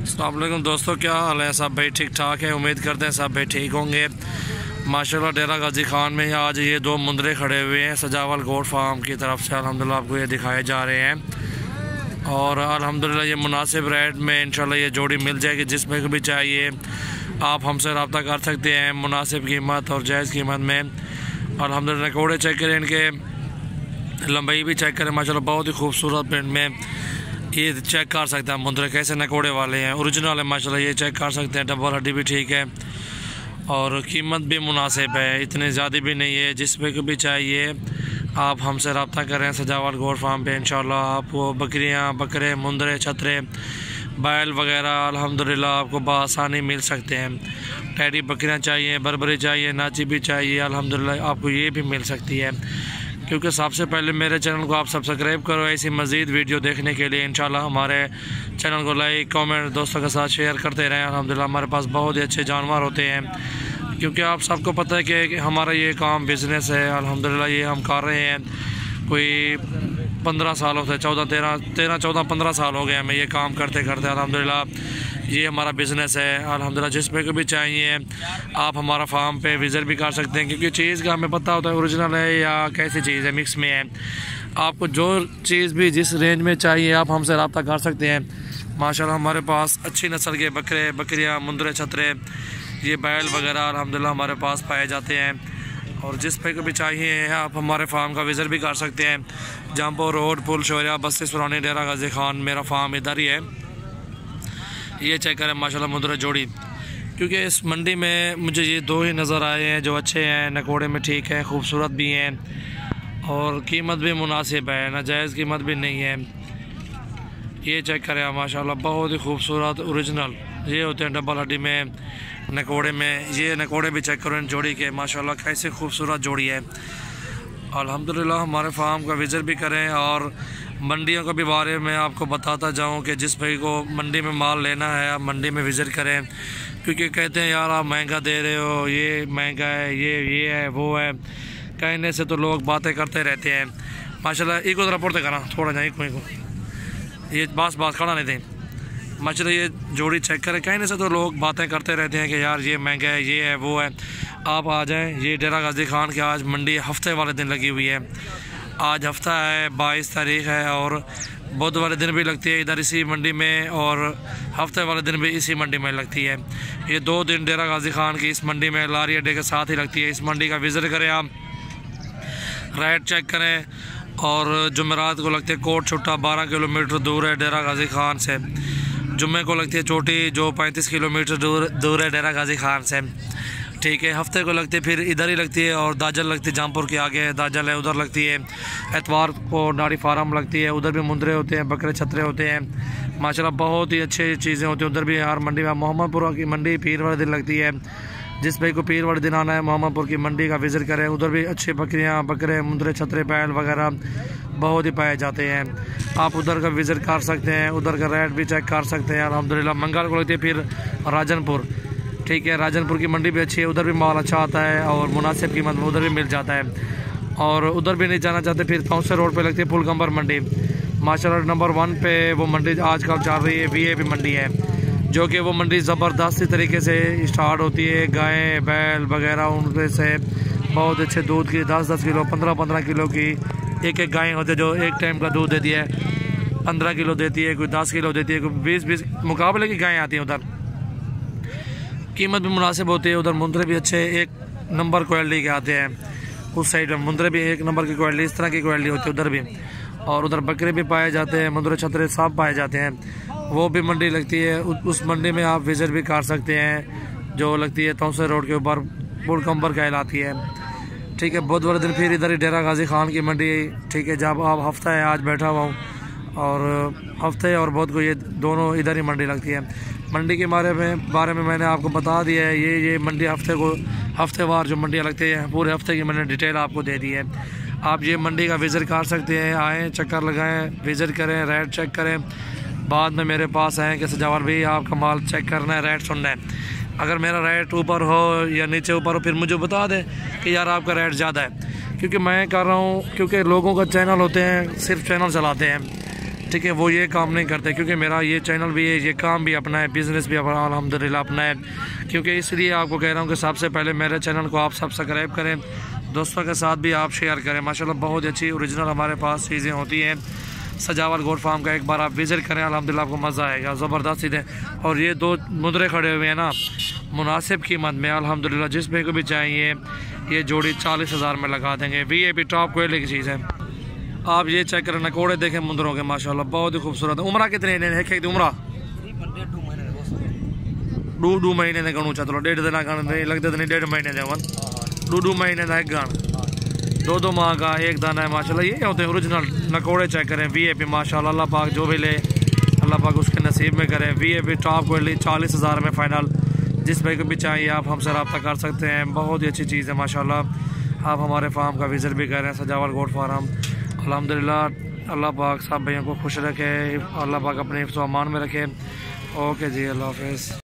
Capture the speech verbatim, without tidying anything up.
अस्सलाम वालेकुम दोस्तों, क्या हाल है? सब भाई ठीक ठाक है। उम्मीद करते हैं सब भाई ठीक होंगे। माशाल्लाह डेरा गाजी खान में आज ये दो मुंदरे खड़े हुए हैं सजावल गोट फार्म की तरफ से। अल्हम्दुलिल्लाह आपको ये दिखाए जा रहे हैं और अल्हम्दुलिल्लाह ये मुनासिब रेट में इंशाल्लाह ये जोड़ी मिल जाएगी। जिसमें भी चाहिए आप हमसे रब्ता कर सकते हैं मुनासिब कीमत और जायज़ कीमत में। अल्हम्दुलिल्लाह कोड़े चेक करें, इनके लंबाई भी चेक करें, माशाल्लाह बहुत ही खूबसूरत प्रिंट में ये चेक कर सकते हैं। मुंदरे कैसे नकोड़े वाले हैं, ओरिजिनल है माशाल्लाह, ये चेक कर सकते हैं। डबल हड्डी भी ठीक है और कीमत भी मुनासिब है, इतनी ज़्यादा भी नहीं है। जिस पे भी चाहिए आप हमसे रब्ता करें सजावल गोट फार्म पे। इंशाल्लाह आपको बकरियां, बकरे, मुंदरे, छतरे, बैल वगैरह अल्हम्दुलिल्लाह आपको बआसानी मिल सकते हैं। टैडी बकरियां चाहिए, बरबरी चाहिए, नाची भी चाहिए, अल्हम्दुलिल्लाह आपको ये भी मिल सकती है। क्योंकि सबसे पहले मेरे चैनल को आप सब्सक्राइब करो ऐसी मज़ीद वीडियो देखने के लिए। इंशाल्लाह हमारे चैनल को लाइक कमेंट दोस्तों के साथ शेयर करते रहें। अल्हम्दुलिल्लाह हमारे पास बहुत ही अच्छे जानवर होते हैं, क्योंकि आप सबको पता है कि हमारा ये काम बिज़नेस है। अल्हम्दुलिल्लाह ये हम कर रहे हैं कोई पंद्रह सालों से, चौदह तेरह तेरह चौदह पंद्रह साल हो गए हमें ये काम करते करते। अल्हम्दुलिल्लाह ये हमारा बिज़नेस है। अल्हम्दुलिल्लाह जिस पे को भी चाहिए आप हमारा फार्म पे विज़िट भी कर सकते हैं, क्योंकि चीज़ का हमें पता होता है ओरिजिनल है या कैसी चीज़ है, मिक्स में है। आपको जो चीज़ भी जिस रेंज में चाहिए आप हमसे रब्ता कर सकते हैं। माशाल्लाह हमारे पास अच्छी नस्ल के बकरे, बकरियाँ, मुंदरे, छतरे, ये बैल वगैरह अल्हम्दुलिल्लाह हमारे पास पाए जाते हैं। और जिस पे को भी चाहिए आप हमारे फार्म का विज़िट भी कर सकते हैं। जमपुर रोड, पुल शौरिया, बस्ती सुरानी, डेरा गाजी खान, मेरा फार्म इधर ही है। ये चेक करें माशाल्लाह मुंदरे जोड़ी, क्योंकि इस मंडी में मुझे ये दो ही नज़र आए हैं जो अच्छे हैं, नकोड़े में ठीक है, खूबसूरत भी हैं और कीमत भी मुनासिब है, नाजायज़ कीमत भी नहीं है। ये चेक करें माशाल्लाह बहुत ही खूबसूरत ओरिजिनल ये होते हैं डबल हड्डी में, नकोड़े में। ये नकोड़े भी चेक करो इन जोड़ी के, माशाल्लाह कैसे खूबसूरत जोड़ी है। अल्हम्दुलिल्लाह हमारे फार्म का विज़िट भी करें और मंडियों के भी बारे में आपको बताता जाऊं कि जिस भाई को मंडी में माल लेना है आप मंडी में विज़िट करें। क्योंकि कहते हैं यार आप महंगा दे रहे हो, ये महंगा है, ये ये है, वो है, कहने से तो लोग बातें करते रहते हैं। माशाल्लाह एक उधर पोड़ते करा थोड़ा जाए कोई को ये बास बास खड़ा नहीं थे। माशाल्लाह ये जोड़ी चेक करें, कहने से तो लोग बातें करते रहते हैं कि यार ये महंगा है, ये है, वो है। आप आ जाएँ, ये डेरा गाजी खान की आज मंडी हफ्ते वाले दिन लगी हुई है। आज हफ्ता है, बाईस तारीख है और बुध वाले दिन भी लगती है इधर इसी मंडी में और हफ्ते वाले दिन भी इसी मंडी में लगती है। ये दो दिन डेरा गाजी खान की इस मंडी में लारी अड्डे के साथ ही लगती है। इस मंडी का विज़िट करें आप, रेट चेक करें। और जुमेरात को लगती है कोट छुट्टा, बारह किलोमीटर दूर है डेरा गाजी खान से। जुम्मे को लगती है चोटी जो पैंतीस किलोमीटर दूर दूर है डेरा गाजी खान से, ठीक है। हफ्ते को लगती है फिर इधर ही लगती है और दाजल लगती है, जामपुर के आगे दाजल है उधर लगती है। एतवार को नाड़ी फार्म लगती है, उधर भी मुंदरे होते हैं, बकरे छतरे होते हैं। माशाल्लाह बहुत ही अच्छी चीज़ें होती हैं उधर भी। यार मंडी में मोहम्मदपुर की मंडी पीर वाले दिन लगती है। जिस भाई को पीर वाले दिन आना है मोहम्मदपुर की मंडी का विज़िट करें, उधर भी अच्छी बकरियाँ, बकरे, मुंदरे, छतरे, बैल वगैरह बहुत ही पाए जाते हैं। आप उधर का विज़िट कर सकते हैं, उधर का रेट भी चेक कर सकते हैं। अल्हम्दुलिल्लाह मंगल को लगती है फिर राजनपुर, ठीक है। राजनपुर की मंडी भी अच्छी है, उधर भी माल अच्छा आता है और मुनासिब कीमत में उधर भी मिल जाता है। और उधर भी नहीं जाना चाहते फिर तौसे रोड पे लगती है पुलगंबर मंडी। माशाल्लाह नंबर वन पे वो मंडी आजकल चल रही है, वी ए पी मंडी है, जो कि वो मंडी ज़बरदस्ती तरीके से स्टार्ट होती है। गायें, बैल वगैरह उनके से बहुत अच्छे दूध की दस दस किलो पंद्रह पंद्रह किलो की एक एक गायें होती है जो एक टाइम का दूध देती है। पंद्रह किलो देती है, कोई दस किलो देती है, कोई बीस बीस मुकाबले की गायें आती हैं। उधर कीमत भी मुनासिब होती है। उधर मुंदरे भी अच्छे एक नंबर क्वालिटी के आते हैं, उस साइड में मुंदरे भी एक नंबर की क्वालिटी, इस तरह की क्वालिटी होती है उधर भी। और उधर बकरे भी पाए जाते हैं, मुंदरे छतरे सब पाए जाते हैं। वो भी मंडी लगती है, उस मंडी में आप विज़िट भी कर सकते हैं जो लगती है तौसे रोड के ऊपर पुलगंबर कहलाती है, ठीक है। बुध वाले दिन फिर इधर ही डेरा गाजी खान की मंडी, ठीक है। जब आप हफ्ता है आज बैठा हुआ हूँ और हफ्ते और बुध को ये दोनों इधर ही मंडी लगती है। मंडी के बारे में बारे में मैंने आपको बता दिया है। ये ये मंडी हफ्ते को हफ्तेवार जो मंडियाँ लगती है पूरे हफ्ते की मैंने डिटेल आपको दे दी है। आप ये मंडी का विज़िट कर सकते हैं, आएँ, चक्कर लगाएं, विज़िट करें, रेट चेक करें। बाद में मेरे पास आएँ कि सजावल भाई आपका माल चेक करना है, रेट सुनना है। अगर मेरा रेट ऊपर हो या नीचे ऊपर हो फिर मुझे बता दें कि यार आपका रेट ज़्यादा है, क्योंकि मैं कर रहा हूँ, क्योंकि लोगों का चैनल होते हैं सिर्फ चैनल चलाते हैं, ठीक है, वो ये काम नहीं करते क्योंकि मेरा ये चैनल भी है, ये काम भी अपना है, बिज़नेस भी अपना अल्हम्दुलिल्लाह अपना है। क्योंकि इसलिए आपको कह रहा हूँ कि सबसे पहले मेरे चैनल को आप सब्सक्राइब करें, दोस्तों के साथ भी आप शेयर करें। माशाल्लाह बहुत अच्छी ओरिजिनल हमारे पास चीज़ें होती हैं। सजावल गोट फार्म का एक बार आप विज़िट करें, अल्हम्दुलिल्लाह आपको मज़ा आएगा, ज़बरदस्त चीज़ें। और ये दो मुद्रे खड़े हुए हैं ना, मुनासिब कीमत में अल्हम्दुलिल्लाह, जिस भाई को भी चाहिए ये जोड़ी चालीस हज़ार में लगा देंगे। V A P top quality की चीज़ है। आप ये चेक करें, नकोड़े देखें मुंदरों के, माशाल्लाह बहुत ही खूबसूरत है। उम्र कितने ने है? उम्र दो दो महीने ने गणू चलो, डेढ़ दिन नहीं लगते तो नहीं, डेढ़ महीने देवन दो दो महीने का एक गण, दो दो माह का एक दाना है। माशाल्लाह ये होते हैं ओरिजिनल नकोड़े। चेक करें वी ए पी, माशाल्लाह अल्लाह पाक जो भी ले अल्लाह पाक उसके नसीब में करें। V A P top quality चालीस हज़ार में फ़ाइनल। जिस भाई को भी चाहिए आप हमसे रब्ता कर सकते हैं, बहुत ही अच्छी चीज़ है माशाल्लाह। आप हमारे फार्म का विज़िट भी करें, सजावल गोट फार्म। अल्हम्दुलिल्लाह अल्लाह पाक सब भाइयों को खुश रखे, अल्लाह पाक अपने हिफ्ज़ व अमान में रखे। ओके जी, अल्लाह हाफ़िज़।